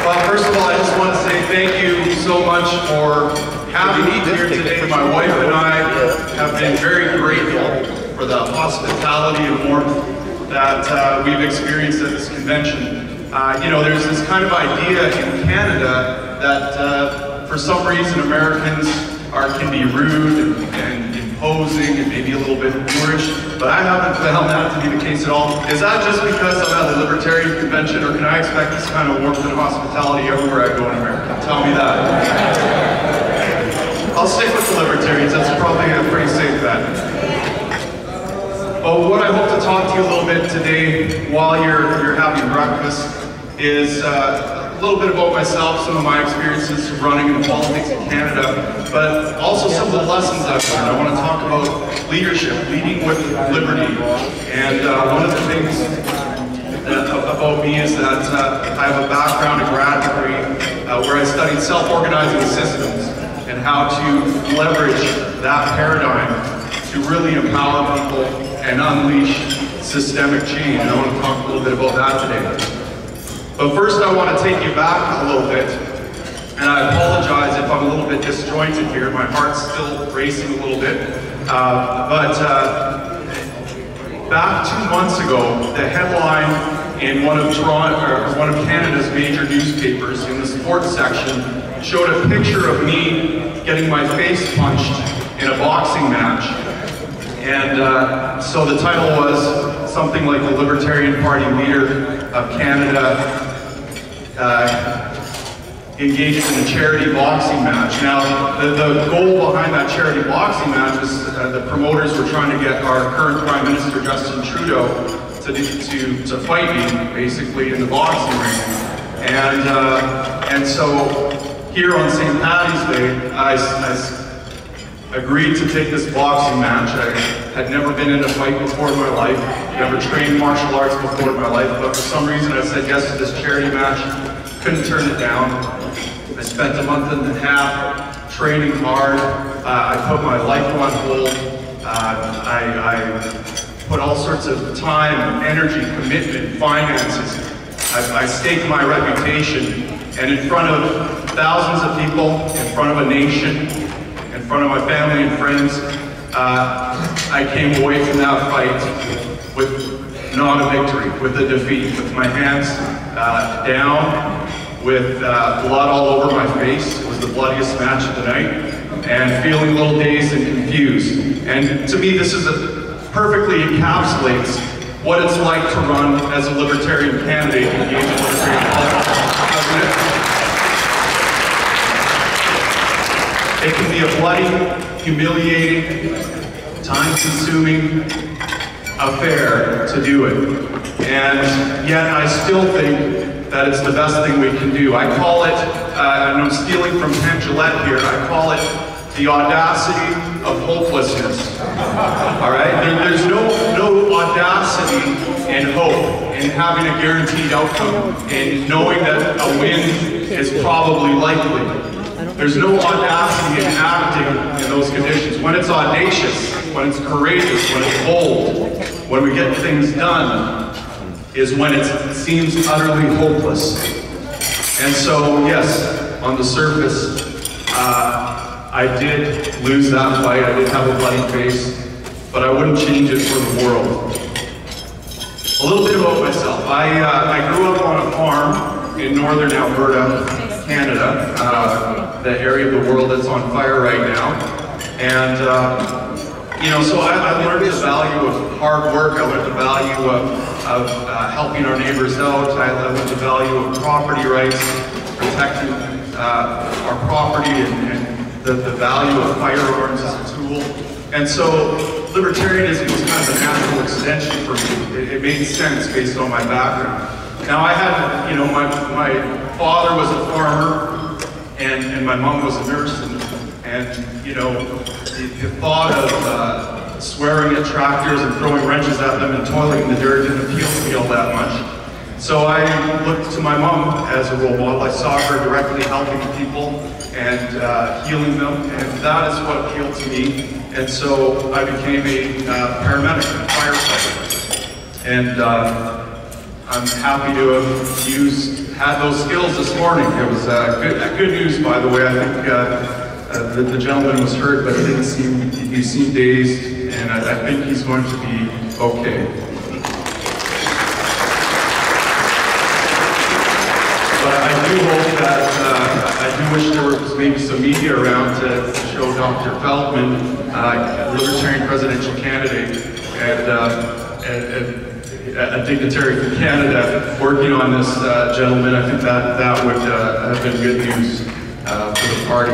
Well, first of all, I just want to say thank you so much for having me here today. My wife and I have been very grateful for the hospitality and warmth that we've experienced at this convention. You know, there's this kind of idea in Canada that for some reason Americans can be rude and imposing and maybe a little bit boorish, but I haven't found that to be the case at all. Is that just because I'm at the Libertarian convention, or can I expect this kind of warmth and hospitality everywhere I go in America? Tell me that. I'll stick with the Libertarians, that's probably a pretty safe bet. Well, what I hope to talk to you a little bit today while you're having breakfast is a little bit about myself, some of my experiences running in politics in Canada, but also some of the lessons I've learned. I want to talk about leadership, leading with liberty. And one of the things about me is that I have a background, a grad degree, where I studied self-organizing systems and how to leverage that paradigm to really empower people and unleash systemic change. And I want to talk a little bit about that today. But first I want to take you back a little bit, and I apologize if I'm a little bit disjointed here. My heart's still racing a little bit. But back 2 months ago, the headline in one of Canada's major newspapers in the sports section showed a picture of me getting my face punched in a boxing match. And so the title was something like the Libertarian Party leader of Canada engaged in a charity boxing match. Now, the goal behind that charity boxing match was the promoters were trying to get our current Prime Minister, Justin Trudeau, to fight me, basically, in the boxing ring. And so, here on St. Paddy's Day, I agreed to take this boxing match. I had never been in a fight before in my life, never trained martial arts before in my life, but for some reason I said yes to this charity match, couldn't turn it down. I spent a month and a half training hard. I put my life on hold. I put all sorts of time, energy, commitment, finances. I staked my reputation, and in front of thousands of people, in front of a nation, in front of my family and friends, I came away from that fight with not a victory, with a defeat, with my hands down, with blood all over my face. It was the bloodiest match of the night, and feeling a little dazed and confused. And to me, this perfectly encapsulates what it's like to run as a Libertarian candidate engaged in Libertarian politics, doesn't it? It can be a bloody, humiliating, time-consuming affair to do it. And yet I still think that it's the best thing we can do. I call it, and I'm stealing from Penn Jillette here, I call it the audacity of hopelessness. All right? There's no audacity in hope, in having a guaranteed outcome, in knowing that a win is probably likely. There's no audacity in acting in those conditions. When it's audacious, when it's courageous, when it's bold, when we get things done, is when it seems utterly hopeless. And so, yes, on the surface, I did lose that fight. I did have a bloody face, but I wouldn't change it for the world. A little bit about myself. I grew up on a farm in Northern Alberta, Canada, the area of the world that's on fire right now. And, you know, so I learned the value of hard work. I learned the value of helping our neighbors out. I learned the value of property rights, protecting our property, and the value of firearms as a tool. And so Libertarianism was kind of a natural extension for me. It made sense based on my background. Now I had, you know, my father was a farmer, and my mom was a nurse, and you know, the thought of swearing at tractors and throwing wrenches at them and toiling in the dirt didn't appeal to me all that much. So I looked to my mom as a role model. I saw her directly helping people and healing them, and that is what appealed to me. And so I became a paramedic, a firefighter. And I'm happy to have had those skills this morning. It was good news, by the way. I think the gentleman was hurt, but he seemed dazed, and I think he's going to be okay. But I do hope that, I do wish there was maybe some media around to show Dr. Feldman, Libertarian presidential candidate, and a dignitary from Canada working on this gentleman. I think that would have been good news for the party.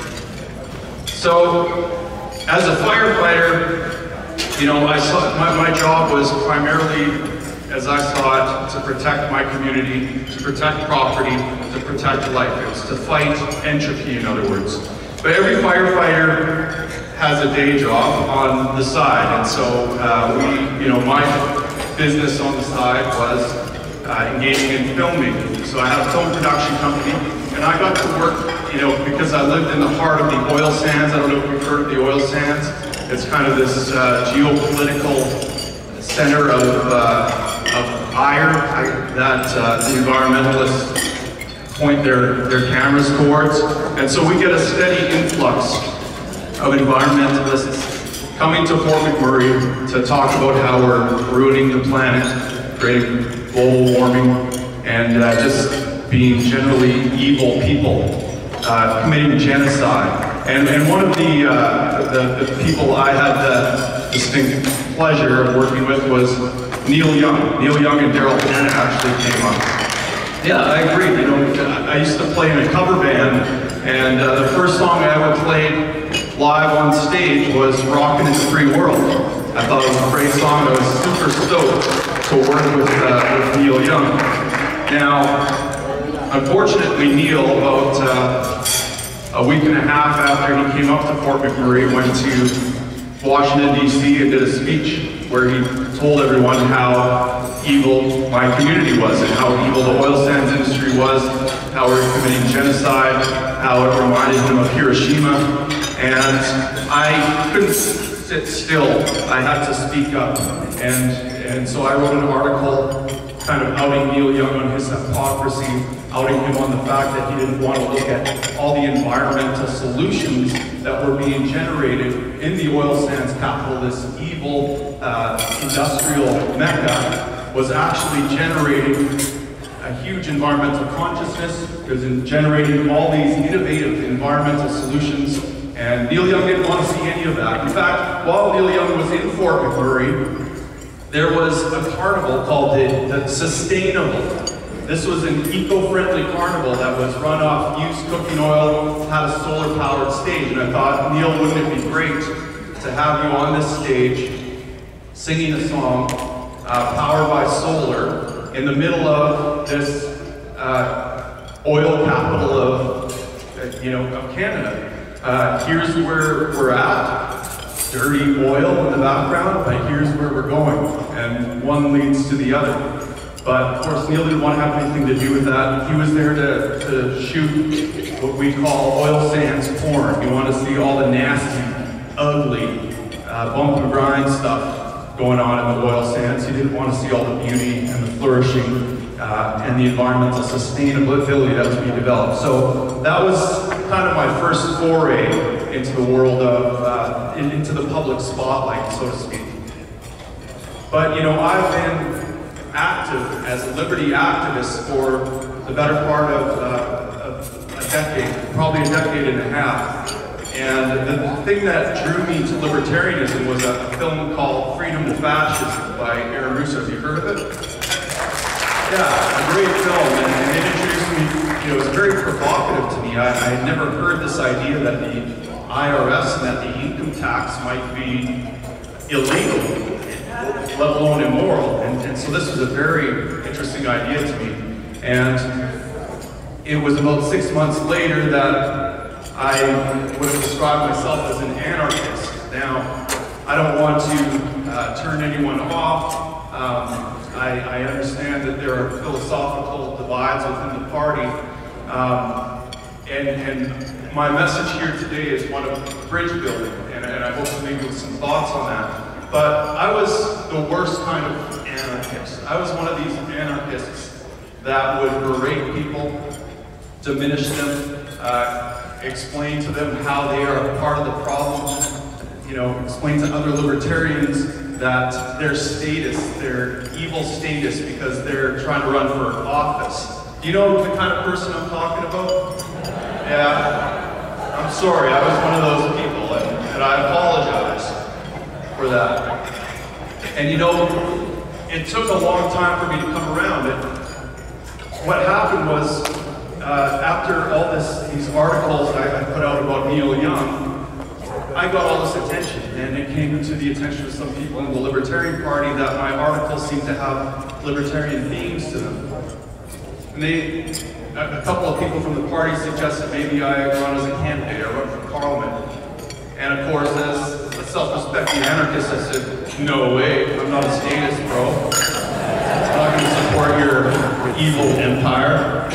So, as a firefighter, you know, I saw my job was primarily, as I saw it, to protect my community, to protect property, to protect life. It was to fight entropy, in other words. But every firefighter has a day job on the side, and so my business on the side was engaging in filmmaking. So I had a film production company, and I got to work, you know, because I lived in the heart of the oil sands. I don't know if you've heard of the oil sands. It's kind of this geopolitical center of ire that the environmentalists point their cameras towards. And so we get a steady influx of environmentalists coming to Fort McMurray to talk about how we're ruining the planet, creating global warming, and just being generally evil people, committing genocide. And one of the people I had the distinct pleasure of working with was Neil Young. Neil Young and Daryl Hannah actually came up. Yeah, I agree. You know, I used to play in a cover band, and the first song I ever played live on stage was Rockin' in the Free World. I thought it was a great song. I was super stoked to work with Neil Young. Now, unfortunately, Neil, about a week and a half after he came up to Fort McMurray, went to Washington, D.C. and did a speech where he told everyone how evil my community was and how evil the oil sands industry was, how we were committing genocide, how it reminded him of Hiroshima. And I couldn't sit still. I had to speak up. And so I wrote an article kind of outing Neil Young on his hypocrisy, outing him on the fact that he didn't want to look at all the environmental solutions that were being generated in the oil sands capital. This evil industrial mecca was actually generating a huge environmental consciousness, because in generating all these innovative environmental solutions. And Neil Young didn't want to see any of that. In fact, while Neil Young was in Fort McMurray, there was a carnival called the Sustainable. This was an eco-friendly carnival that was run off used cooking oil, had a solar-powered stage. And I thought, Neil, wouldn't it be great to have you on this stage singing a song powered by solar in the middle of this oil capital of Canada. Here's where we're at, dirty oil in the background, but here's where we're going, and one leads to the other. But of course, Neil didn't want to have anything to do with that. He was there to shoot what we call oil sands porn. He wanted to see all the nasty, ugly, bump and grind stuff going on in the oil sands. He didn't want to see all the beauty and the flourishing and the environmental sustainability that was being developed. So that was kind of my first foray into the world of, into the public spotlight, so to speak. But, you know, I've been active as a liberty activist for the better part of a decade, probably a decade and a half. And the thing that drew me to libertarianism was a film called Freedom to Fascism by Aaron Russo. Have you heard of it? Yeah, a great film, and it introduced me, you know, it was very provocative to me. I had never heard this idea that the IRS and that the income tax might be illegal, let alone immoral. And so this was a very interesting idea to me. And it was about 6 months later that I would have described myself as an anarchist. Now, I don't want to turn anyone off. I understand that there are philosophical divides within the party, and my message here today is one of bridge building, and I hope to leave with some thoughts on that. But I was the worst kind of anarchist. anarchist. I was one of these anarchists that would berate people, diminish them, explain to them how they are part of the problem, you know, explain to other libertarians that their status, their evil status because they're trying to run for office. Do you know the kind of person I'm talking about? Yeah. I'm sorry, I was one of those people, and I apologize for that. And you know, it took a long time for me to come around. What happened was, after all these articles I put out about Neil Young, I got all this attention, and it came to the attention of some people in the Libertarian Party that my articles seemed to have libertarian themes to them. And a couple of people from the party suggested maybe I run as a candidate or run for Parliament. And of course, as a self-respecting anarchist, I said, no way, I'm not a statist, bro. I'm not going to support your evil empire.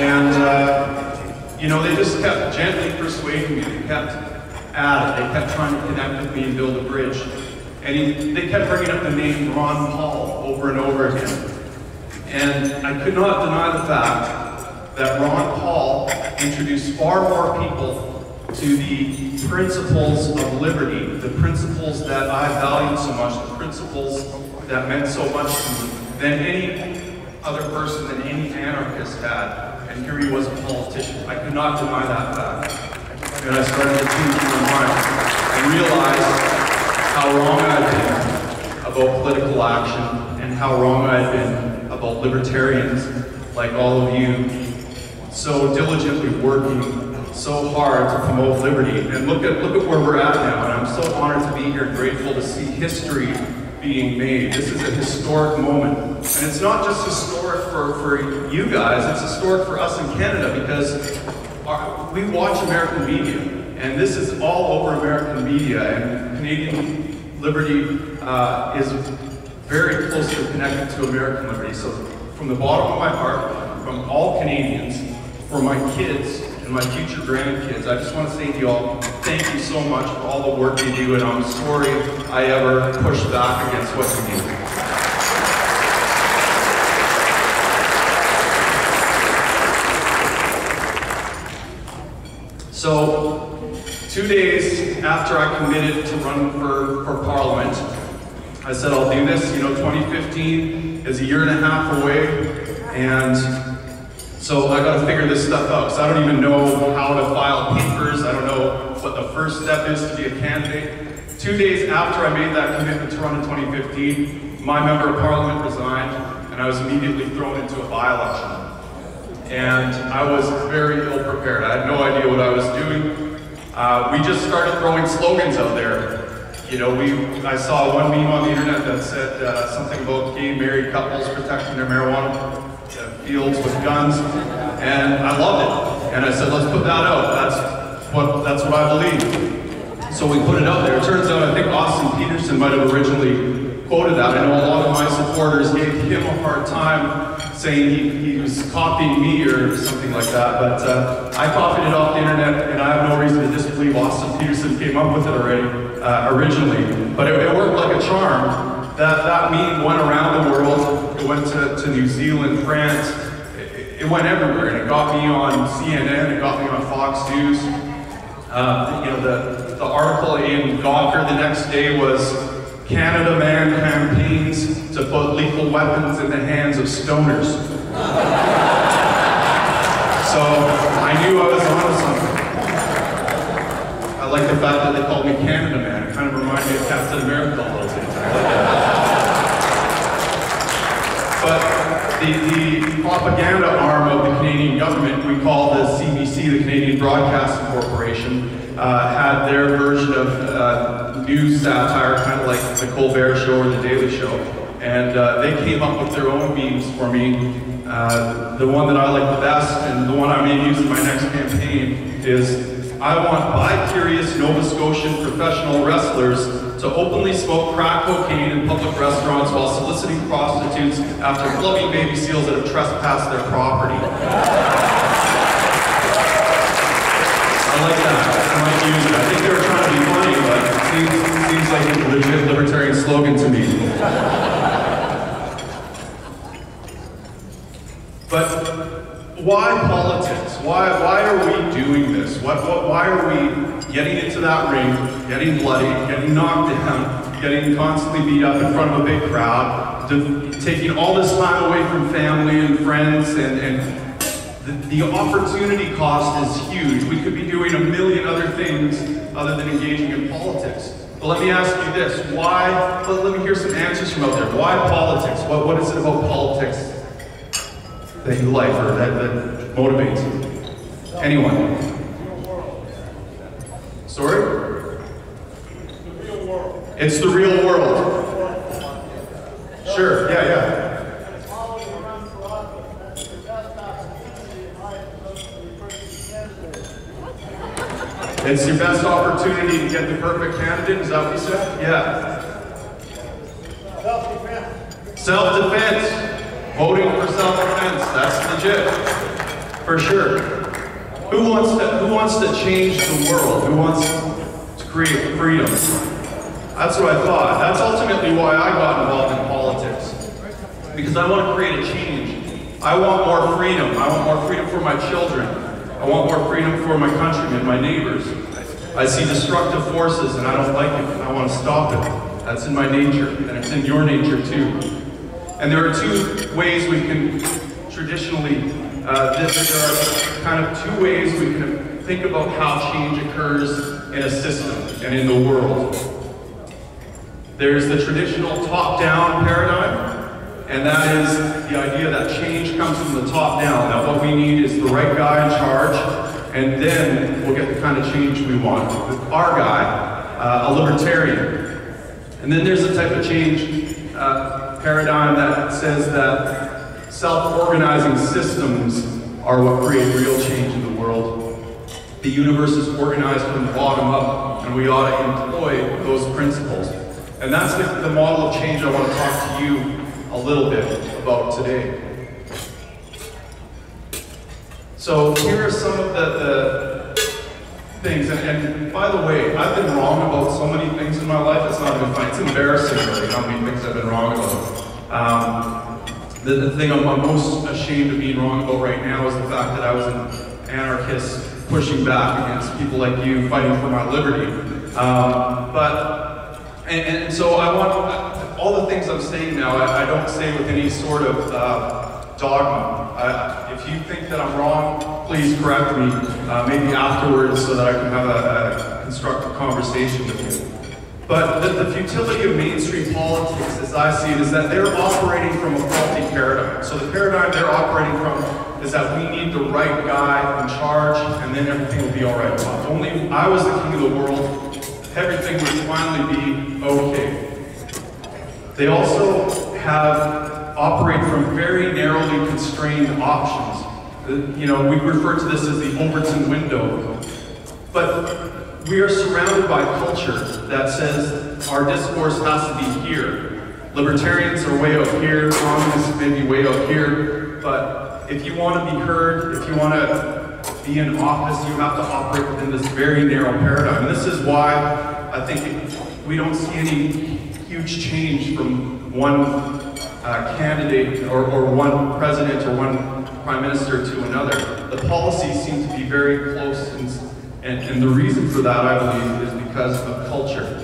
And, you know, they just kept gently persuading me. They kept at it. They kept trying to connect with me and build a bridge. And they kept bringing up the name Ron Paul over and over again. And I could not deny the fact that Ron Paul introduced far more people to the principles of liberty, the principles that I valued so much, the principles that meant so much to me, than any other person, than any anarchist had. And here he was, a politician. I could not deny that fact. And I started to tune to my mind and realized how wrong I had been about political action and how wrong I had been about libertarians, like all of you, so diligently working so hard to promote liberty. And look at where we're at now, and I'm so honored to be here and grateful to see history being made. This is a historic moment. And it's not just historic for you guys, it's historic for us in Canada because we watch American media, and this is all over American media, and Canadian liberty is very closely connected to American liberty. So from the bottom of my heart, from all Canadians, for my kids and my future grandkids, I just want to say to you all, thank you so much for all the work you do, and I'm sorry I ever pushed back against what you do. So, 2 days after I committed to run for Parliament, I said I'll do this. You know, 2015 is a year and a half away, and so I got to figure this stuff out, because I don't even know how to file papers. I don't know what the first step is to be a candidate. 2 days after I made that commitment to run in 2015, my member of Parliament resigned, and I was immediately thrown into a by-election. And I was very ill prepared. I had no idea what I was doing. We just started throwing slogans out there. You know, I saw one meme on the internet that said something about gay married couples protecting their marijuana fields with guns, and I loved it. And I said, let's put that out. That's what I believe. So we put it out there. It turns out I think Austin Peterson might have originally quoted that. I know a lot of my supporters gave him a hard time, saying he was copying me or something like that, but I copied it off the internet, and I have no reason to disbelieve Austin Peterson came up with it already, originally. But it worked like a charm. That meme went around the world. It went to New Zealand, France. It went everywhere, and it got me on CNN, it got me on Fox News. You know, the article in Gawker the next day was Canada man campaigns to put lethal weapons in the hands of stoners. So I knew I was onto something. I like the fact that they called me Canada man. It kind of reminded me of Captain America a little bit. But the propaganda arm of the Canadian government, we call the CBC, the Canadian Broadcasting Corporation, had their version of news satire, kind of like the Colbert Show or the Daily Show. And they came up with their own memes for me. The one that I like the best, and the one I may use in my next campaign, is I want bi-curious Nova Scotian professional wrestlers to openly smoke crack cocaine in public restaurants while soliciting prostitutes after clubbing baby seals that have trespassed their property. I like that. I might use it. I think they were trying to be funny, but it seems like a legit libertarian slogan to me. But why politics? Why are we doing this? Why are we getting into that ring, getting bloody, getting knocked down, getting constantly beat up in front of a big crowd, taking all this time away from family and friends, and the opportunity cost is huge. We could be doing a million other things other than engaging in politics. But let me ask you this, why, let me hear some answers from out there. Why politics? What is it about politics that you like or that motivates you? Anyone? Sorry? The real world. It's the real world. Sure, yeah. It's always run for office. That's the best opportunity in life to be perfect candidate. It's your best opportunity to get the perfect candidate, is that what you said? Yeah. Self-defense. Self-defense. Voting for self-defense, that's legit. For sure. Who wants to change the world? Who wants to create freedom? That's what I thought. That's ultimately why I got involved in politics. Because I want to create a change. I want more freedom. I want more freedom for my children. I want more freedom for my countrymen, my neighbors. I see destructive forces and I don't like it, and I want to stop it. That's in my nature, and it's in your nature too. And there are two ways we can traditionally, there are kind of two ways we can think about how change occurs in a system and in the world. There's the traditional top-down paradigm, and that is the idea that change comes from the top down, that what we need is the right guy in charge, and then we'll get the kind of change we want. Our guy, a libertarian. And then there's a type of change paradigm that says that self-organizing systems are what create real change in the world. The universe is organized from the bottom up, and we ought to employ those principles. And that's the model of change I want to talk to you a little bit about today. So here are some of the things, and by the way, I've been wrong about so many things in my life, it's not even funny. It's embarrassing really how many things I've been wrong about. The thing I'm most ashamed of being wrong about right now is the fact that I was an anarchist pushing back against people like you fighting for my liberty. And so I want, all the things I'm saying now, I don't say with any sort of dogma. If you think that I'm wrong, please correct me, maybe afterwards so that I can have a constructive conversation with you. But the futility of mainstream politics, as I see it, is that they're operating from a faulty paradigm. So the paradigm they're operating from is that we need the right guy in charge, and then everything will be all right. If only I was the king of the world, everything would finally be okay. They also operate from very narrowly constrained options. You know, we refer to this as the Overton window. But we are surrounded by culture that says our discourse has to be here. Libertarians are way out here, communists may be way out here, but if you want to be heard, if you want to be in office, you have to operate within this very narrow paradigm. And this is why I think we don't see any huge change from one candidate or one president or one prime minister to another. The policies seem to be very close, and the reason for that, I believe, is because of culture.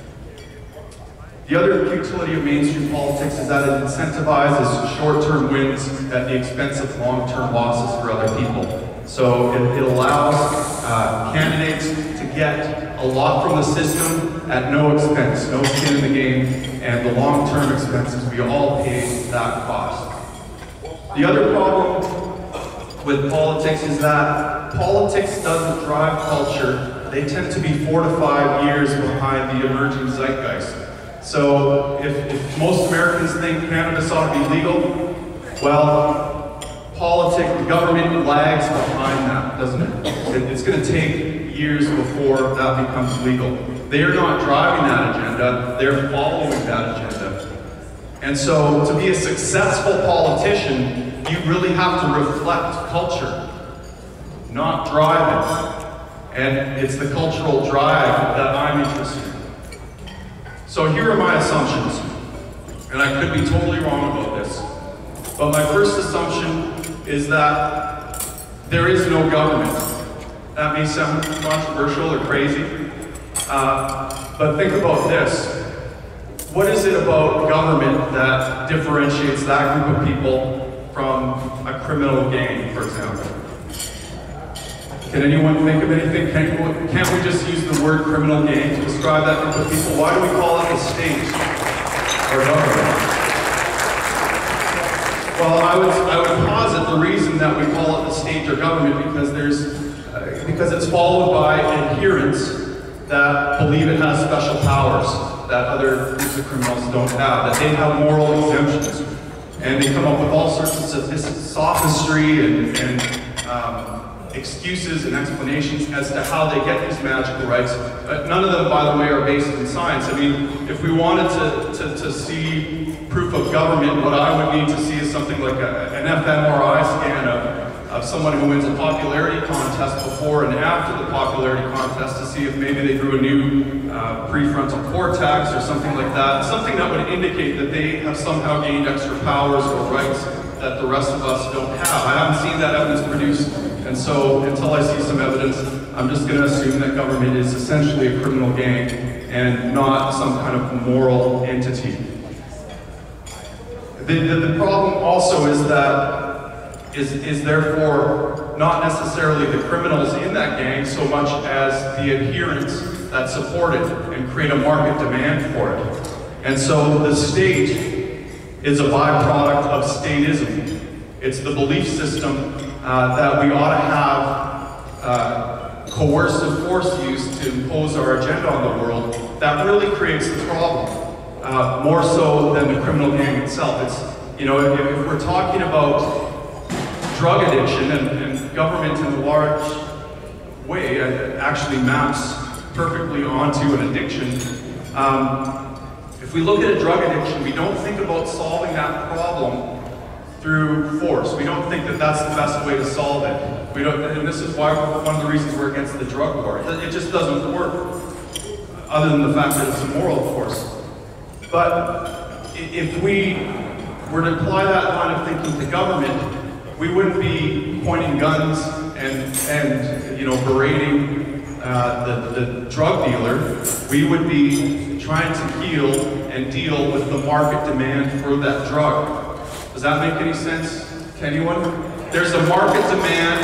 The other futility of mainstream politics is that it incentivizes short-term wins at the expense of long-term losses for other people. So it allows candidates to get a lot from the system at no expense, no skin in the game, and the long-term expenses, we all pay that cost. The other problem with politics is that politics doesn't drive culture. They tend to be 4 to 5 years behind the emerging zeitgeist. So if most Americans think cannabis ought to be legal, well, politics, the government lags behind that, doesn't it? It's going to take years before that becomes legal. They are not driving that agenda, they're following that agenda. And so to be a successful politician, you really have to reflect culture, not drive it. And it's the cultural drive that I'm interested in. So here are my assumptions, and I could be totally wrong about this, but my first assumption is that there is no government. That may sound controversial or crazy, but think about this. What is it about government that differentiates that group of people from a criminal gang, for example? Can anyone think of anything? Can't we just use the word criminal gang to describe that group of people? Why do we call it the state or government? Well, I would posit the reason that we call it the state or government because it's followed by adherents that believe it has special powers that other groups of criminals don't have, that they have moral exemptions. And they come up with all sorts of sophistry and excuses and explanations as to how they get these magical rights. None of them, by the way, are based in science. I mean, if we wanted to see proof of government, what I would need to see is something like an fMRI scan of someone who wins a popularity contest before and after the popularity contest to see if maybe they grew a new prefrontal cortex or something like that. Something that would indicate that they have somehow gained extra powers or rights that the rest of us don't have. I haven't seen that evidence produced, and so until I see some evidence, I'm just going to assume that government is essentially a criminal gang and not some kind of moral entity. The problem also is therefore not necessarily the criminals in that gang so much as the adherents that support it and create a market demand for it. And so the state is a byproduct of statism. It's the belief system that we ought to have coercive force used to impose our agenda on the world that really creates the problem, more so than the criminal gang itself. It's, you know, if we're talking about drug addiction, and government in a large way actually maps perfectly onto an addiction. If we look at a drug addiction, we don't think about solving that problem through force. We don't think that that's the best way to solve it. We don't, and this is why one of the reasons we're against the drug war. It just doesn't work, other than the fact that it's immoral, of course. But if we were to apply that line of thinking to government, we wouldn't be pointing guns and you know, berating the drug dealer. We would be trying to heal and deal with the market demand for that drug. Does that make any sense to anyone? There's a market demand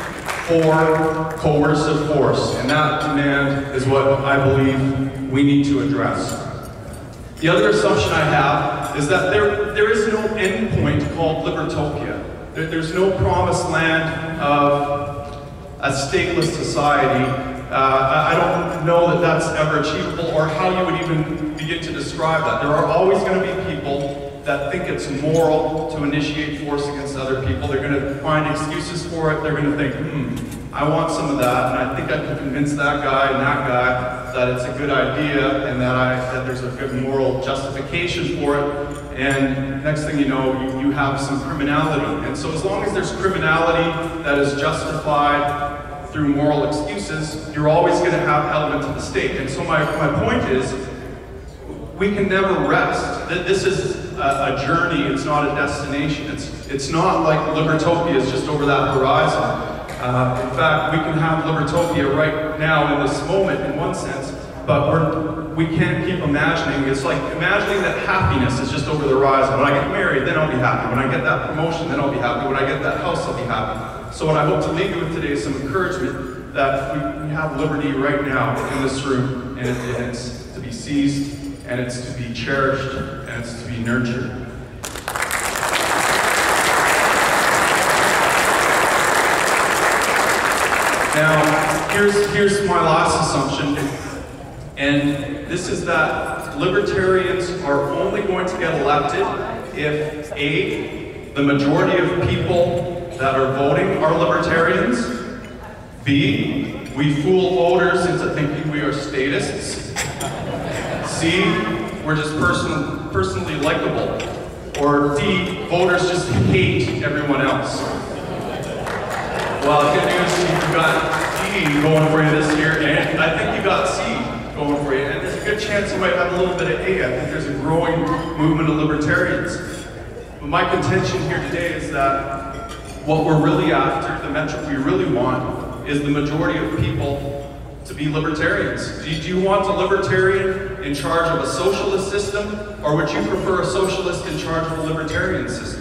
for coercive force, and that demand is what I believe we need to address. The other assumption I have is that there is no endpoint called Libertopia. There's no promised land of a stateless society. I don't know that that's ever achievable or how you would even begin to describe that. There are always going to be people that think it's moral to initiate force against other people. They're going to find excuses for it. They're going to think, I want some of that, and I think I can convince that guy and that guy that it's a good idea and that there's a good moral justification for it. And next thing you know, you have some criminality. And so as long as there's criminality that is justified through moral excuses, you're always going to have elements of the state. And so my point is, we can never rest. This is a journey, it's not a destination. It's not like Libertopia is just over that horizon. In fact, we can have Libertopia right now in this moment in one sense, but we can't keep imagining. It's like imagining that happiness is just over the horizon. When I get married, then I'll be happy. When I get that promotion, then I'll be happy. When I get that house, I'll be happy. So what I hope to leave you with today is some encouragement that we have liberty right now in this room, and it's to be seized, and it's to be cherished, and it's to be nurtured. Now, here's my last assumption, and this is that libertarians are only going to get elected if A, the majority of people that are voting are libertarians, B, we fool voters into thinking we are statists, C, we're just personally likable, or D, voters just hate everyone else. Well, good news, you got D going for you this year, and I think you got C going for you, and there's a good chance you might have a little bit of A. I think there's a growing movement of libertarians. But my contention here today is that What we're really after, the metric we really want, is the majority of people to be libertarians. Do you want a libertarian in charge of a socialist system, or would you prefer a socialist in charge of a libertarian system?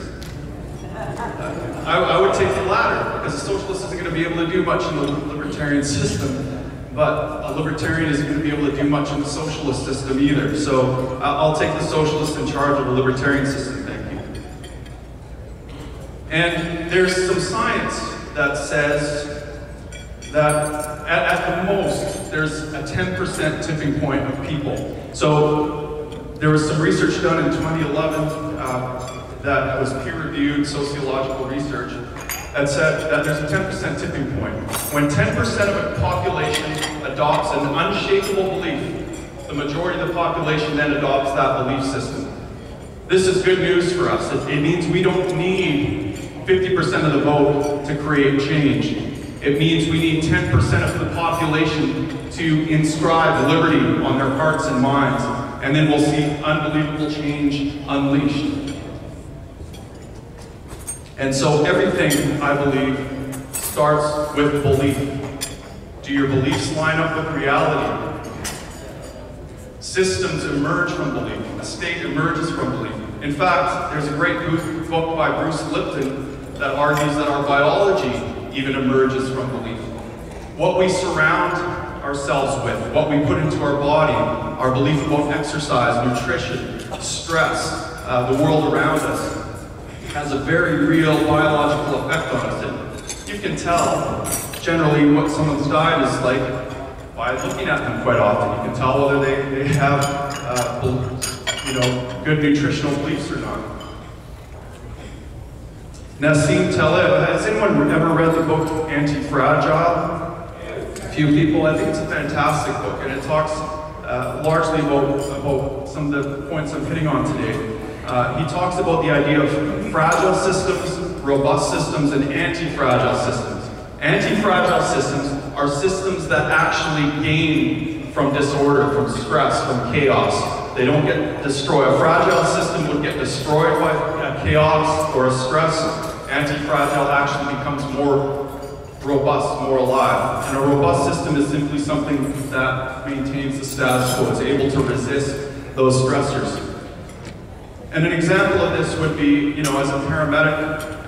I would take the latter, because a socialist isn't going to be able to do much in the libertarian system, but a libertarian isn't going to be able to do much in the socialist system either. So I'll take the socialist in charge of a libertarian system, thank you. And there's some science that says that at the most, there's a 10% tipping point of people. So there was some research done in 2011 that was peer-reviewed sociological research that said that there's a 10% tipping point. When 10% of a population adopts an unshakable belief, the majority of the population then adopts that belief system. This is good news for us. It means we don't need 50% of the vote to create change. It means we need 10% of the population to inscribe liberty on their hearts and minds, and then we'll see unbelievable change unleashed. And so everything, I believe, starts with belief. Do your beliefs line up with reality? Systems emerge from belief. A state emerges from belief. In fact, there's a great book by Bruce Lipton that argues that our biology even emerges from belief. What we surround ourselves with, what we put into our body, our belief about exercise, nutrition, stress, the world around us, has a very real biological effect on us. You can tell generally what someone's diet is like by looking at them quite often. You can tell whether they have good nutritional beliefs or not. Nassim Taleb, has anyone ever read the book Anti-Fragile? A few people. I think it's a fantastic book, and it talks largely about some of the points I'm hitting on today. He talks about the idea of fragile systems, robust systems, and anti-fragile systems. Anti-fragile systems are systems that actually gain from disorder, from stress, from chaos. They don't get destroyed. A fragile system would get destroyed by chaos or a stress. Anti-fragile actually becomes more robust, more alive. And a robust system is simply something that maintains the status quo. It's able to resist those stressors. And an example of this would be, as a paramedic,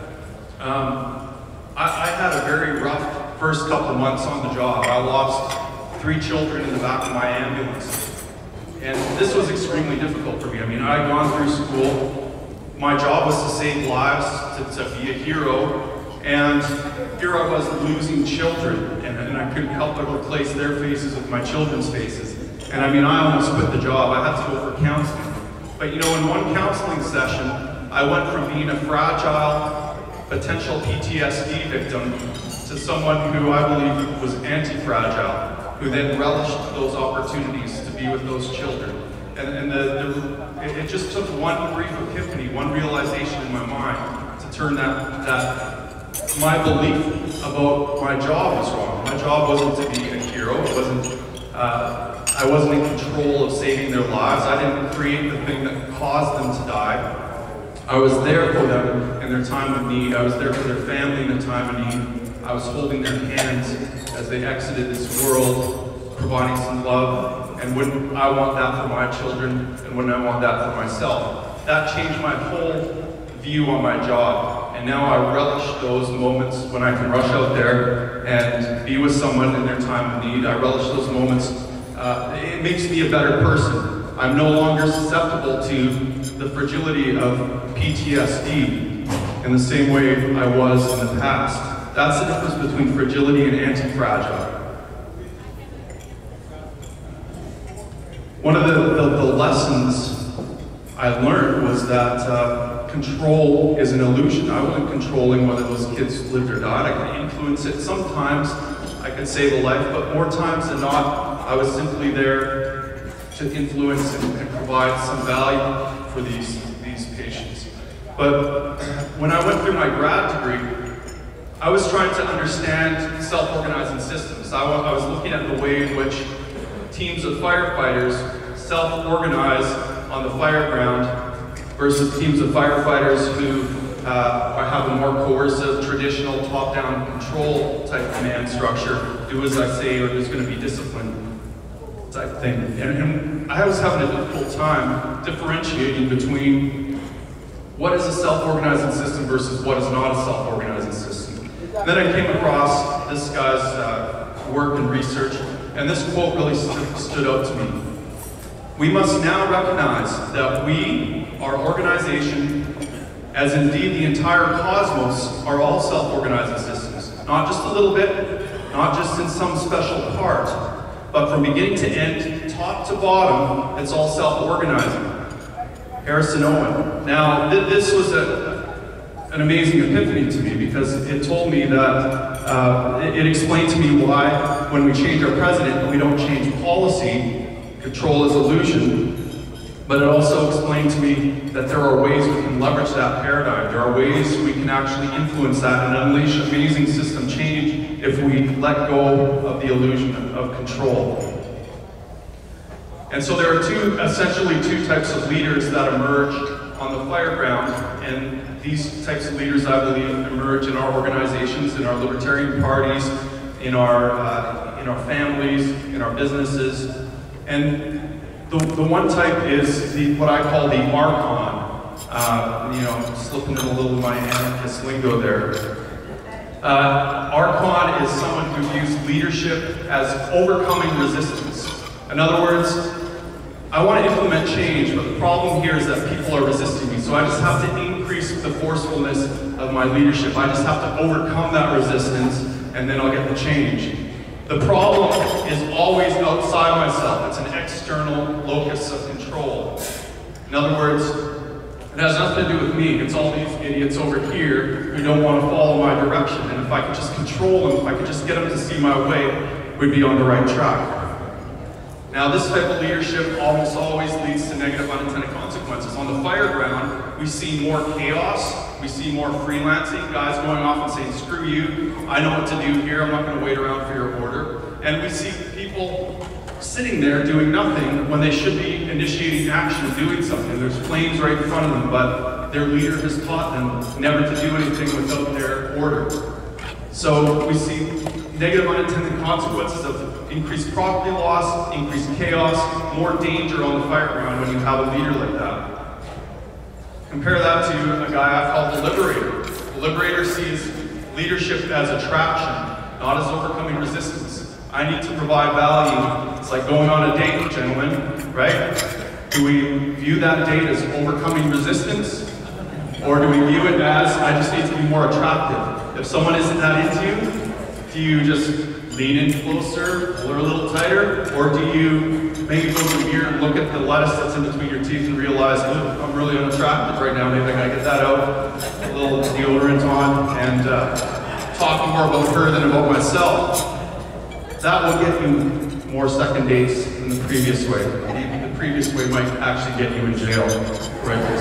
I had a very rough first couple of months on the job. I lost 3 children in the back of my ambulance. And this was extremely difficult for me. I mean, I had gone through school. My job was to save lives, to be a hero. And here I was losing children, and I couldn't help but replace their faces with my children's faces. And I mean, I almost quit the job. I had to go for counseling. But in one counseling session, I went from being a fragile, potential PTSD victim to someone who I believe was anti-fragile, who then relished those opportunities to be with those children. And it just took one brief epiphany, one realization in my mind to turn that my belief about my job was wrong. My job wasn't to be a hero. It wasn't. I wasn't in control of saving their lives. I didn't create the thing that caused them to die. I was there for them in their time of need. I was there for their family in their time of need. I was holding their hands as they exited this world, providing some love. And wouldn't I want that for my children, and wouldn't I want that for myself? That changed my whole view on my job. And now I relish those moments when I can rush out there and be with someone in their time of need. I relish those moments. It makes me a better person. I'm no longer susceptible to the fragility of PTSD in the same way I was in the past. That's the difference between fragility and anti-fragile. One of the lessons I learned was that control is an illusion. I wasn't controlling whether those kids lived or died. I could influence it. Sometimes I could save a life, but more times than not, I was simply there to influence and provide some value for these patients. But when I went through my grad degree, I was trying to understand self-organizing systems. I was looking at the way in which teams of firefighters self-organize on the fire ground versus teams of firefighters who I have a more coercive, traditional, top-down control type command structure. Do as I say or there's going to be discipline type thing. And I was having a difficult time differentiating between what is a self-organizing system versus what is not a self-organizing system. Then I came across this guy's work and research, and this quote really stood out to me. We must now recognize that we, our organization, as indeed the entire cosmos, are all self-organizing systems. Not just a little bit, not just in some special part, but from beginning to end, top to bottom, it's all self-organizing. Harrison Owen. Now, this was an amazing epiphany to me because it told me that, it explained to me why when we change our president, we don't change policy. Control is illusion. But it also explained to me that there are ways we can leverage that paradigm. There are ways we can actually influence that and unleash amazing system change if we let go of the illusion of control. And so there are essentially two types of leaders that emerge on the fireground, and these types of leaders, I believe, emerge in our organizations, in our libertarian parties, in our families, in our businesses. And the one type is what I call the Archon. Slipping in a little of my anarchist lingo there. Archon is someone who views leadership as overcoming resistance. In other words, I want to implement change, but the problem here is that people are resisting me. So I just have to increase the forcefulness of my leadership. I just have to overcome that resistance, and then I'll get the change. The problem is always outside myself. It's an external locus of control. In other words, it has nothing to do with me. It's all these idiots over here who don't want to follow my direction. And if I could just control them, if I could just get them to see my way, we'd be on the right track. Now, this type of leadership almost always leads to negative unintended consequences. On the fireground, we see more chaos. We see more freelancing, guys going off and saying, screw you, I know what to do here, I'm not going to wait around for your order. And we see people sitting there doing nothing when they should be initiating action, doing something. There's flames right in front of them, but their leader has taught them never to do anything without their order. So we see negative unintended consequences of increased property loss, increased chaos, more danger on the fireground when you have a leader like that. Compare that to a guy I call the Liberator. The Liberator sees leadership as attraction, not as overcoming resistance. I need to provide value. It's like going on a date, gentlemen, right? Do we view that date as overcoming resistance? Or do we view it as, I just need to be more attractive? If someone isn't that into you, do you just lean in closer, pull her a little tighter? Or do you maybe go to the mirror and look at the lettuce that's in between your teeth and realize, oh, I'm really unattractive right now, maybe I gotta get that out, a little deodorant on, and talk more about her than about myself. That will get you more second dates than the previous way. The previous way might actually get you in jail, right?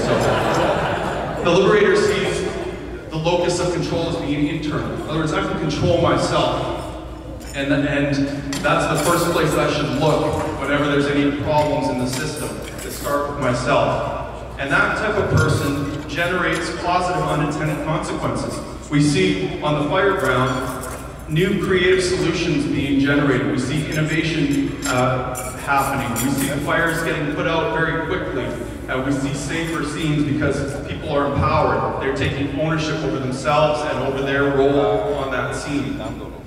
So, the Liberator sees the locus of control as being internal. In other words, I can control myself. And that's the first place that I should look whenever there's any problems in the system, to start with myself. And that type of person generates positive unintended consequences. We see on the fireground new creative solutions being generated. We see innovation happening. We see the fires getting put out very quickly. We see safer scenes because people are empowered. They're taking ownership over themselves and over their role on that scene.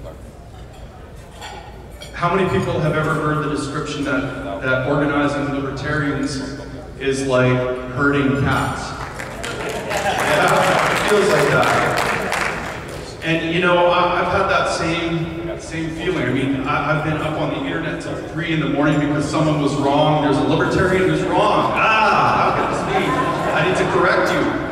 How many people have ever heard the description that organizing libertarians is like herding cats? Yeah, it feels like that. And you know, I've had that same feeling. I mean, I've been up on the internet till 3 in the morning because someone was wrong. There's a libertarian who's wrong. How can this be? I need to correct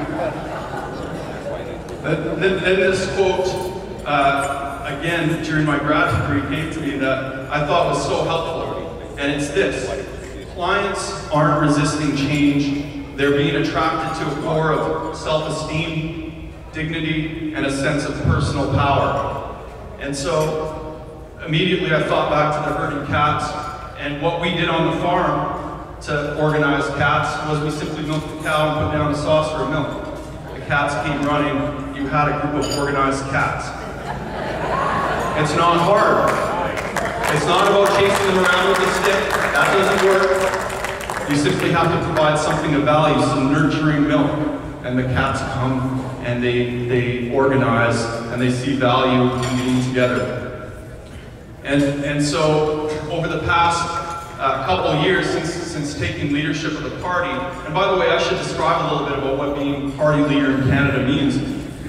you. Then this quote, again, during my grad degree came to me that I thought was so helpful. And it's this: clients aren't resisting change. They're being attracted to a core of self-esteem, dignity, and a sense of personal power. And so, immediately I thought back to the herding cats, and what we did on the farm to organize cats was we simply milked the cow and put down a saucer of milk. The cats came running, you had a group of organized cats. It's not hard. It's not about chasing them around with a stick. That doesn't work. You simply have to provide something of value, some nurturing milk, and the cats come and they organize and they see value in being together. And so over the past couple of years since taking leadership of the party, and by the way, I should describe a little bit about what being party leader in Canada means.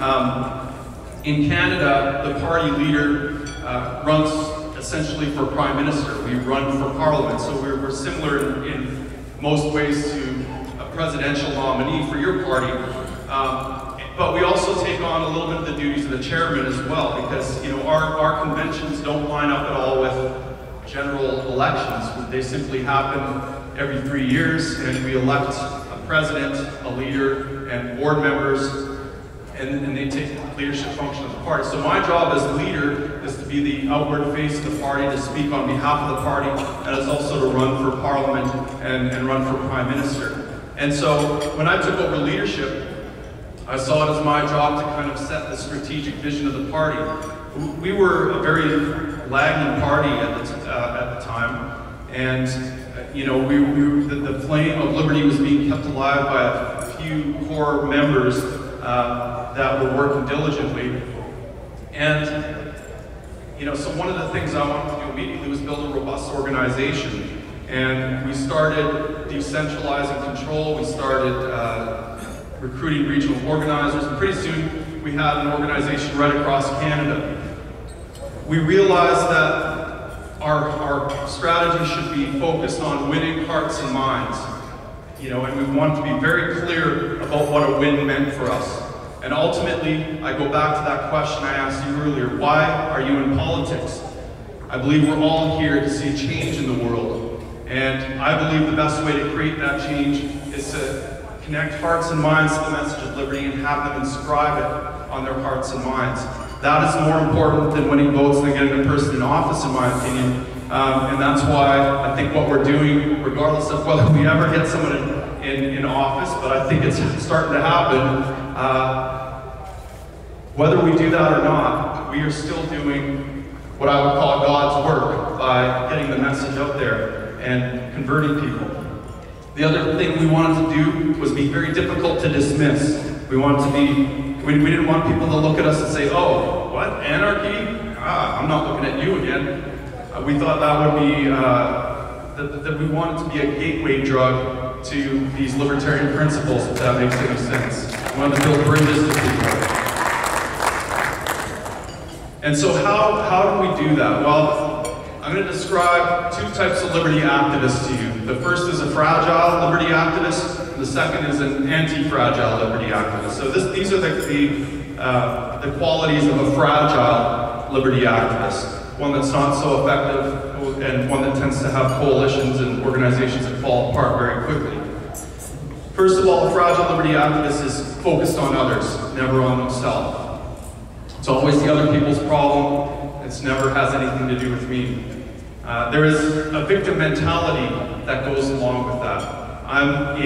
In Canada, the party leader runs essentially for Prime Minister. We run for Parliament, so we're similar in most ways to a presidential nominee for your party. But we also take on a little bit of the duties of the chairman as well, because our conventions don't line up at all with general elections. They simply happen every 3 years, and we elect a president, a leader, and board members, and they take the leadership function of the party. So my job as leader is to be the outward face of the party, to speak on behalf of the party, and it's also to run for Parliament and run for Prime Minister. And so when I took over leadership, I saw it as my job to kind of set the strategic vision of the party. We were a very lagging party at the time, and the flame of liberty was being kept alive by a few core members that were working diligently. And so one of the things I wanted to do immediately was build a robust organization, and we started decentralizing control. We started recruiting regional organizers, and pretty soon we had an organization right across Canada. We realized that our strategy should be focused on winning hearts and minds, and we wanted to be very clear about what a win meant for us. And ultimately, I go back to that question I asked you earlier: why are you in politics? I believe we're all here to see a change in the world, and I believe the best way to create that change is to connect hearts and minds to the message of liberty and have them inscribe it on their hearts and minds. That is more important than winning votes and getting a person in office, in my opinion. And that's why I think what we're doing, regardless of whether we ever get someone in office, but I think it's starting to happen, whether we do that or not, we are still doing what I would call God's work by getting the message out there and converting people. The other thing we wanted to do was be very difficult to dismiss. We didn't want people to look at us and say, "Oh, what, anarchy? I'm not looking at you again." We thought that would be, that we wanted to be a gateway drug to these libertarian principles, if that makes any sense. We wanted to build bridges to people. And so how do we do that? Well, I'm going to describe two types of liberty activists to you. The first is a fragile liberty activist, and the second is an anti-fragile liberty activist. So these are the qualities of a fragile liberty activist. One that's not so effective, and one that tends to have coalitions and organizations that fall apart very quickly. First of all, a fragile liberty activist is focused on others, never on themselves. It's always the other people's problem. It never has anything to do with me. There is a victim mentality that goes along with that. I'm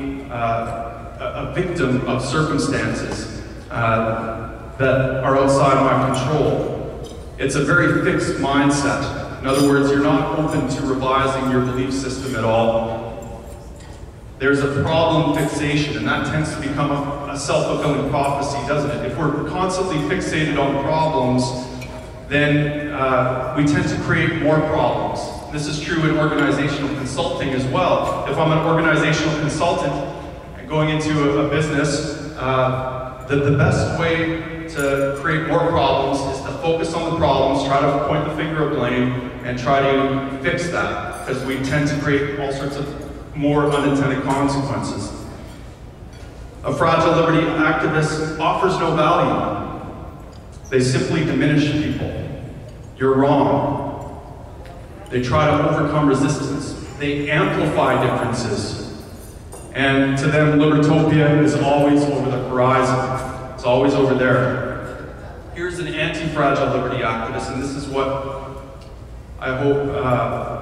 a victim of circumstances that are outside my control. It's a very fixed mindset. In other words, you're not open to revising your belief system at all. There's a problem fixation, and that tends to become a self-fulfilling prophecy, doesn't it? If we're constantly fixated on problems, then we tend to create more problems. This is true in organizational consulting as well. If I'm an organizational consultant and going into a business, the best way to create more problems is to focus on the problems, try to point the finger of blame, and try to fix that, because we tend to create all sorts of more unintended consequences. A fragile liberty activist offers no value. They simply diminish people. You're wrong. They try to overcome resistance. They amplify differences. And to them, Libertopia is always over the horizon. It's always over there. Here's an anti-fragile liberty activist, and this is what I hope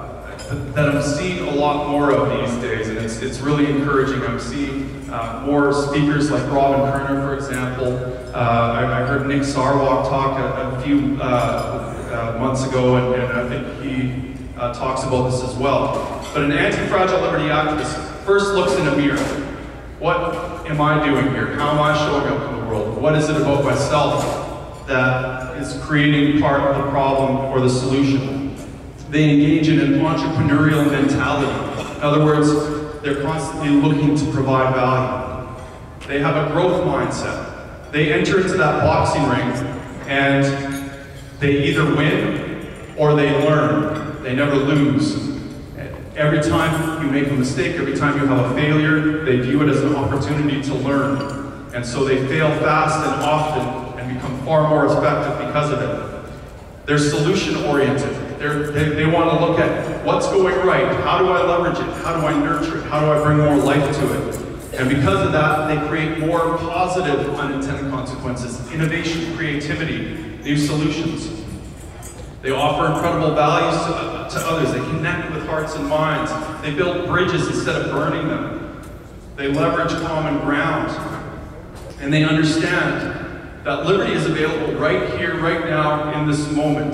that I'm seeing a lot more of these days, and it's really encouraging. I'm seeing more speakers like Robin Kerner, for example. I heard Nick Sarwark talk a few months ago, and I think he talks about this as well. But an anti-fragile liberty activist first looks in a mirror. What am I doing here? How am I showing up in the world? What is it about myself that is creating part of the problem or the solution? They engage in an entrepreneurial mentality. In other words, they're constantly looking to provide value. They have a growth mindset. They enter into that boxing ring and they either win or they learn. They never lose. Every time you make a mistake, every time you have a failure, they view it as an opportunity to learn. And so they fail fast and often and become far more effective because of it. They're solution-oriented. They want to look at what's going right, how do I leverage it, how do I nurture it, how do I bring more life to it. And because of that, they create more positive unintended consequences, innovation, creativity, new solutions. They offer incredible values to others. They connect with hearts and minds. They build bridges instead of burning them. They leverage common ground. And they understand that liberty is available right here, right now, in this moment.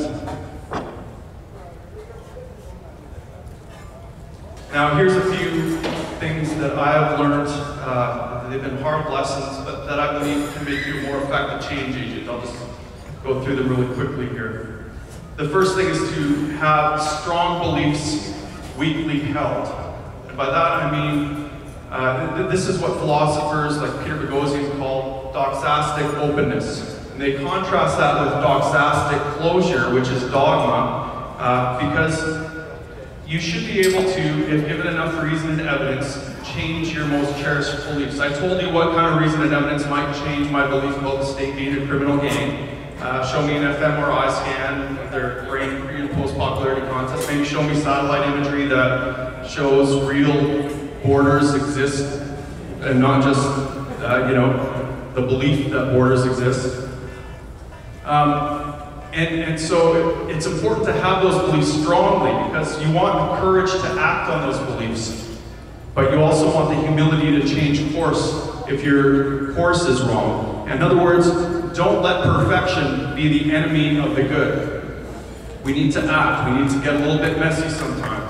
Now, here's a few things that I have learned. They've been hard lessons, but that I believe can make you a more effective change agent. I'll just go through them really quickly here. The first thing is to have strong beliefs weakly held. And by that I mean, this is what philosophers like Peter Boghossian call doxastic openness. And they contrast that with doxastic closure, which is dogma, because you should be able to, if given enough reason and evidence, change your most cherished beliefs. I told you what kind of reason and evidence might change my belief about the state being a criminal gang. Show me an fMRI scan of their brain pre- and post-popularity contest. Maybe show me satellite imagery that shows real borders exist and not just, the belief that borders exist. And so it's important to have those beliefs strongly because you want the courage to act on those beliefs, but you also want the humility to change course if your course is wrong. In other words, don't let perfection be the enemy of the good. We need to act. We need to get a little bit messy sometimes.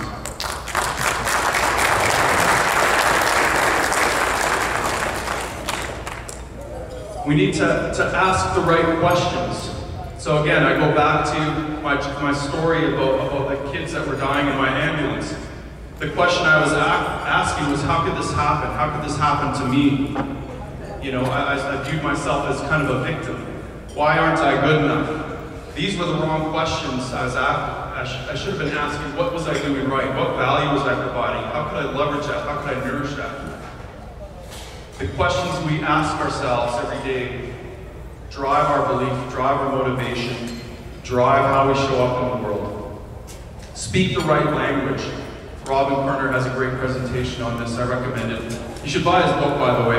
We need to ask the right questions. So again, I go back to my story about the kids that were dying in my ambulance. The question I was asking was, how could this happen? How could this happen to me? I viewed myself as kind of a victim. Why aren't I good enough? These were the wrong questions I should have been asking. What was I doing right? What value was I providing? How could I leverage that? How could I nourish that? The questions we ask ourselves every day drive our belief, drive our motivation, drive how we show up in the world. Speak the right language. Robin Kerner has a great presentation on this. I recommend it. You should buy his book, by the way.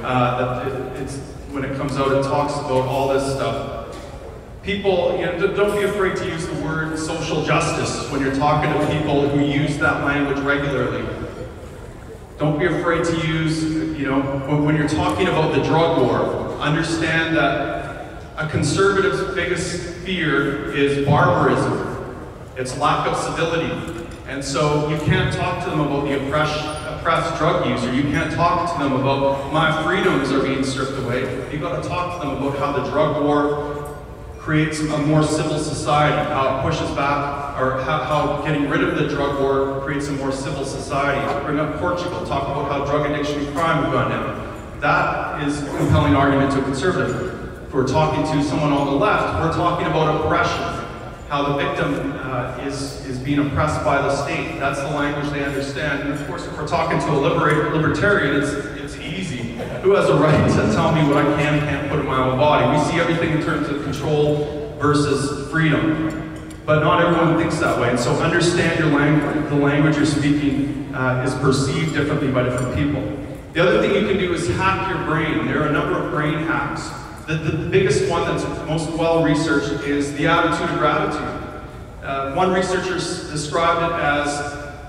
When it comes out, it talks about all this stuff. People, don't be afraid to use the word social justice when you're talking to people who use that language regularly. Don't be afraid to use, when you're talking about the drug war, understand that a conservative's biggest fear is barbarism. It's lack of civility. And so you can't talk to them about the oppressed drug user. You can't talk to them about my freedoms are being stripped away. You've got to talk to them about how the drug war creates a more civil society, how it pushes back, or how getting rid of the drug war creates a more civil society. Bring up Portugal, talk about how drug addiction and crime have gone down. That is a compelling argument to a conservative. If we're talking to someone on the left, we're talking about oppression. How the victim is being oppressed by the state. That's the language they understand. And of course, if we're talking to a libertarian, it's easy. Who has a right to tell me what I can and can't put in my own body? We see everything in terms of control versus freedom. But not everyone thinks that way. And so understand your language. The language you're speaking is perceived differently by different people. The other thing you can do is hack your brain. There are a number of brain hacks. The biggest one that's most well-researched is the attitude of gratitude. One researcher described it as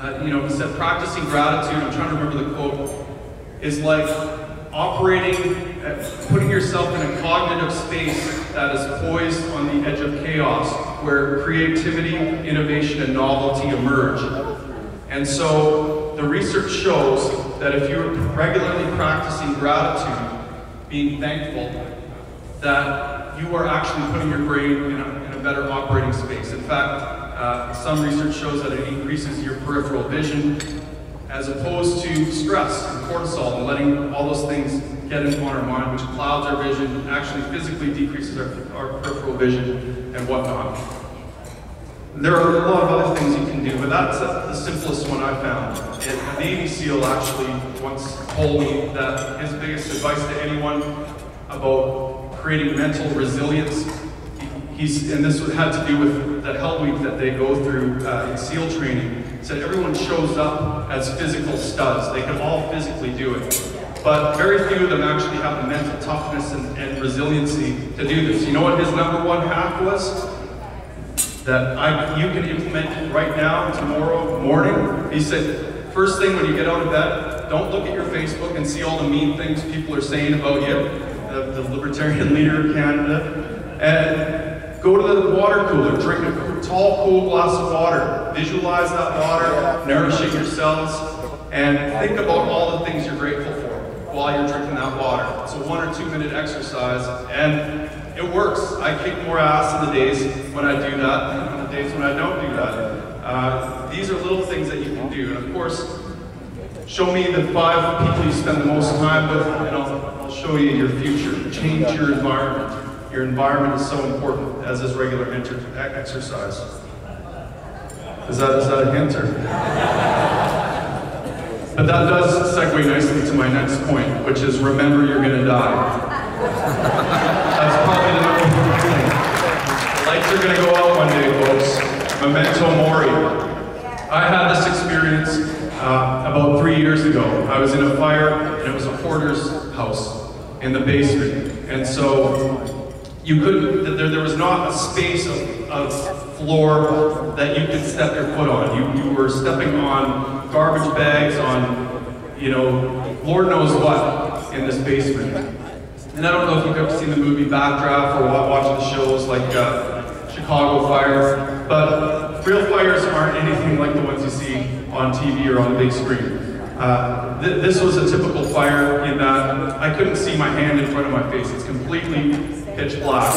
He said practicing gratitude, I'm trying to remember the quote, is like operating, putting yourself in a cognitive space that is poised on the edge of chaos, where creativity, innovation, and novelty emerge. And so the research shows that if you're regularly practicing gratitude, being thankful, that you are actually putting your brain in a better operating space. In fact, some research shows that it increases your peripheral vision, as opposed to stress and cortisol and letting all those things get into our mind, which clouds our vision, actually physically decreases our peripheral vision and whatnot. There are a lot of other things you can do, but that's the simplest one I found. A Navy SEAL actually once told me that his biggest advice to anyone about creating mental resilience, and this had to do with the Hell Week that they go through in SEAL training, said everyone shows up as physical studs. They can all physically do it. But very few of them actually have the mental toughness and resiliency to do this. You know what his number one hack was? That you can implement right now, tomorrow morning. He said, first thing when you get out of bed, don't look at your Facebook and see all the mean things people are saying about you, the Libertarian leader of Canada, and go to the water cooler, drink a tall, cool glass of water, visualize that water, nourishing yourselves, and think about all the things you're grateful for while you're drinking that water. It's a 1 or 2 minute exercise, and it works. I kick more ass in the days when I do that than on the days when I don't do that. These are little things that you can do. And of course, show me the 5 people you spend the most time with, and I'll show you your future. Change your environment. Your environment is so important, as is regular exercise. Is that a hint? But that does segue nicely to my next point, which is remember you're going to die. That's probably the number one thing. Lights are going to go out one day, folks. Memento mori. I had this experience about 3 years ago. I was in a fire, and it was a hoarder's house in the basement. And so you couldn't, there was not a space of floor that you could step your foot on. You were stepping on garbage bags, on, Lord knows what in this basement. And I don't know if you've ever seen the movie Backdraft or watching the shows like Chicago Fire, but real fires aren't anything like the ones you see on TV or on the big screen. This was a typical fire in that I couldn't see my hand in front of my face. It's completely pitch black.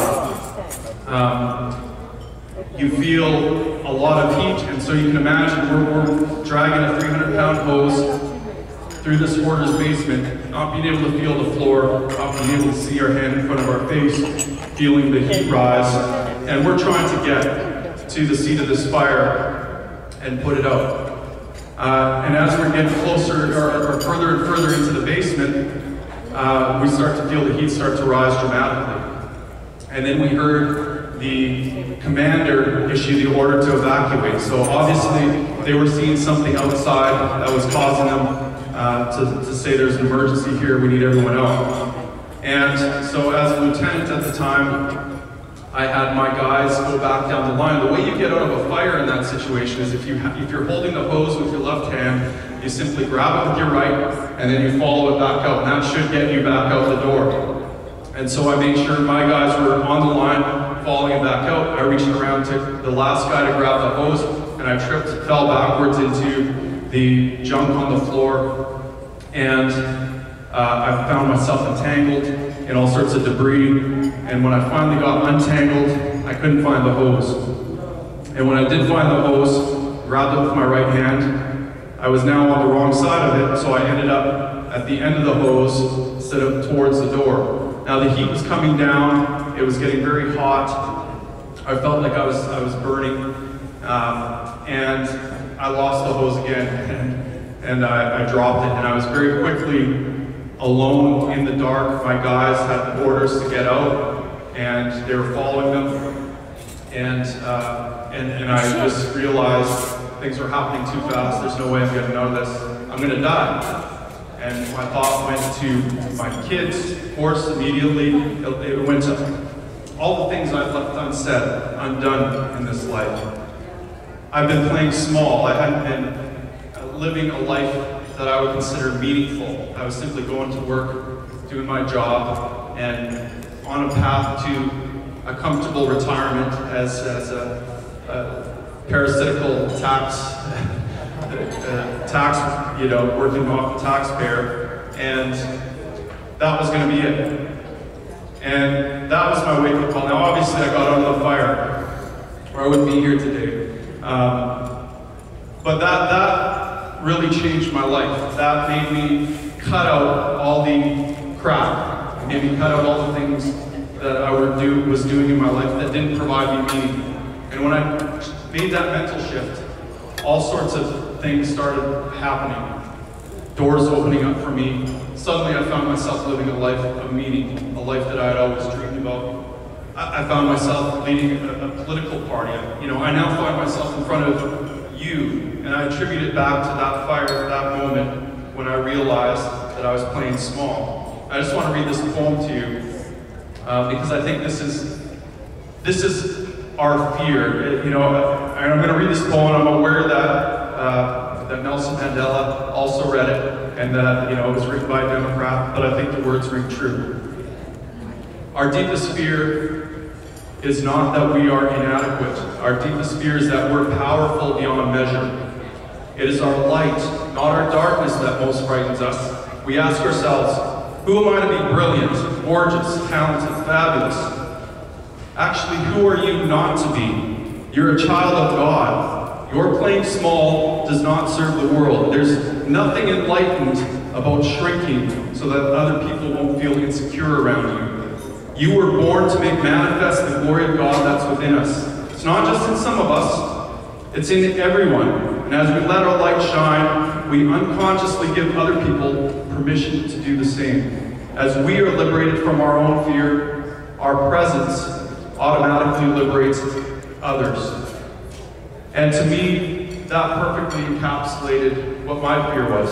You feel a lot of heat, and so you can imagine we're dragging a 300-pound hose through this hoarder's basement, not being able to feel the floor, not being able to see our hand in front of our face, feeling the heat rise, and we're trying to get to the seat of this fire and put it out. And as we're getting closer or further and further into the basement, we start to feel the heat start to rise dramatically. And then we heard the commander issue the order to evacuate. So obviously they were seeing something outside that was causing them to say there's an emergency here, we need everyone out. And so as a lieutenant at the time, I had my guys go back down the line. The way you get out of a fire in that situation is if you're holding the hose with your left hand, you simply grab it with your right, and then you follow it back out, and that should get you back out the door. And so I made sure my guys were on the line, following it back out. I reached around to the last guy to grab the hose, and I tripped, fell backwards into the junk on the floor, and I found myself entangled in all sorts of debris. And when I finally got untangled, I couldn't find the hose. And when I did find the hose, grabbed it with my right hand, I was now on the wrong side of it, so I ended up at the end of the hose instead of towards the door. Now the heat was coming down, it was getting very hot. I felt like I was burning, and I lost the hose again, and I dropped it, and I was very quickly alone in the dark. My guys had orders to get out, and they were following them, and I just realized things were happening too fast. There's no way I'm getting out of this. I'm gonna die. And my thought went to my kids, of course, immediately. It went to all the things I've left unsaid, undone in this life. I've been playing small. I hadn't been living a life that I would consider meaningful. I was simply going to work, doing my job, and on a path to a comfortable retirement as a parasitical tax, you know, working off the taxpayer, and that was going to be it. And that was my wake-up call. Now, obviously, I got out of the fire, or I wouldn't be here today. But that really changed my life. That made me cut out all the crap. It made me cut out all the things that I was doing in my life that didn't provide me meaning. And when I made that mental shift, all sorts of things started happening. Doors opening up for me. Suddenly I found myself living a life of meaning, a life that I had always dreamed about. I found myself leading a political party. You know, I now find myself in front of you, and I attribute it back to that fire, that moment when I realized that I was playing small. I just want to read this poem to you because I think this is our fear. You know, I'm going to read this poem. I'm aware that Nelson Mandela also read it, and that, you know, it was written by a Democrat, but I think the words ring true. Our deepest fear is not that we are inadequate. Our deepest fear is that we're powerful beyond measure. It is our light, not our darkness, that most frightens us. We ask ourselves, who am I to be brilliant, gorgeous, talented, fabulous? Actually, who are you not to be? You're a child of God. Your playing small does not serve the world. There's nothing enlightened about shrinking so that other people won't feel insecure around you. You were born to make manifest the glory of God that's within us. It's not just in some of us, it's in everyone. And as we let our light shine, we unconsciously give other people permission to do the same. As we are liberated from our own fear, our presence automatically liberates others. And to me, that perfectly encapsulated what my fear was.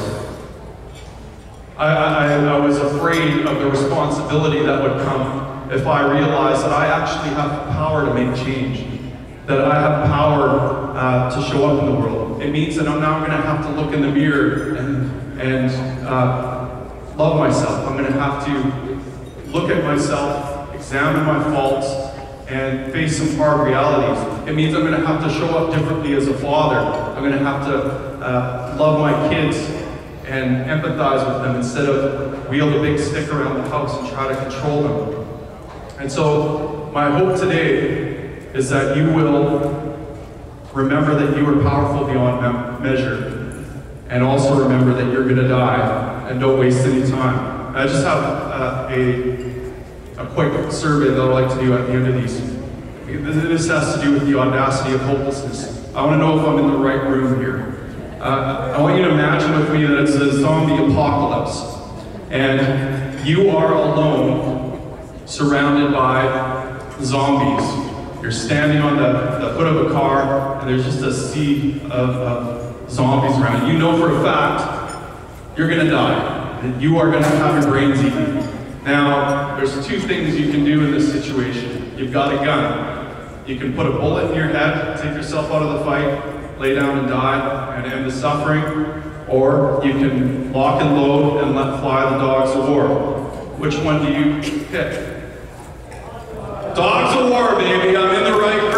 I was afraid of the responsibility that would come if I realized that I actually have the power to make change, that I have power to show up in the world. It means that I'm now going to have to look in the mirror and love myself. I'm going to have to look at myself, examine my faults, and face some hard realities. It means I'm going to have to show up differently as a father. I'm going to have to love my kids and empathize with them instead of wield a big stick around the house and try to control them. And so my hope today is that you will remember that you are powerful beyond measure, and also remember that you're going to die, and don't waste any time. I just have a quick survey that I'd like to do at the end of these. This has to do with the audacity of hopelessness. I want to know if I'm in the right room here. I want you to imagine with me that it's a zombie apocalypse, and you are alone, surrounded by zombies. You're standing on the hood of a car, and there's just a sea of zombies around you. You know for a fact you're going to die, that you are going to have your brains eaten. Now, there's two things you can do in this situation. You've got a gun. You can put a bullet in your head, take yourself out of the fight, lay down and die, and end the suffering, or you can lock and load and let fly the dogs of war. Which one do you pick? Dogs of war, baby, I'm in the right